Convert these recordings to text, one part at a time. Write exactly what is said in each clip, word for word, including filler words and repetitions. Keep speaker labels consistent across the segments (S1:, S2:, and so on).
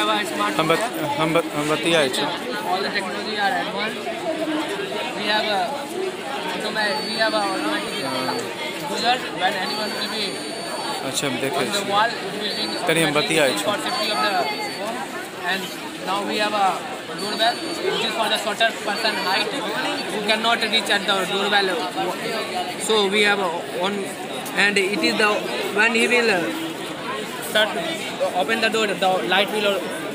S1: have a smart
S2: हम बत, हम बत, हम बतिया है छो
S1: all the technology are advanced. We have a automatic. We have a automatic buzzer when anyone will be
S2: अच्छा हम देखे
S1: on the
S2: छे
S1: wall. It will ring
S2: तनी हम बतिया है
S1: for
S2: छो
S1: safety of the home. And now we have a doorbell, which is for the shorter person height who cannot reach at the doorbell. So we have a on, and it is the when he will uh, start open the door, the light will.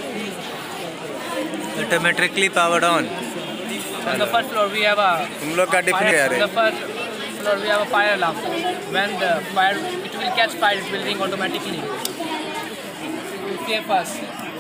S2: Automatically powered on
S1: On the first floor we have a
S2: तुम लोग का different
S1: fire.
S2: है
S1: On
S2: रे
S1: the first floor we have a fire alarm. When the fire, it will catch fire, it will ring automatically. To save us.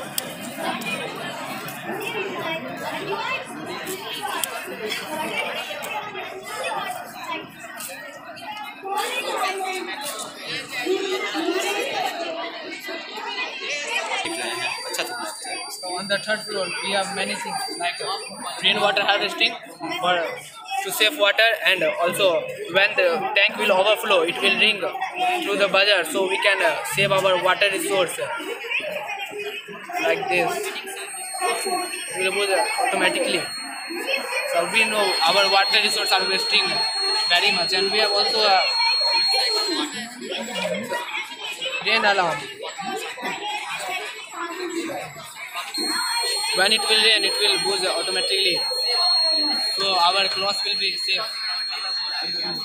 S1: So on the third floor we have many things like uh, rainwater harvesting for to save water, and also when the tank will overflow it will ring through the buzzer, so we can uh, save our water resource like this. It will move automatically. So we know our water resources are wasting very much, and we have also a rain alarm. When it will rain, it will boost automatically, so our clothes will be safe.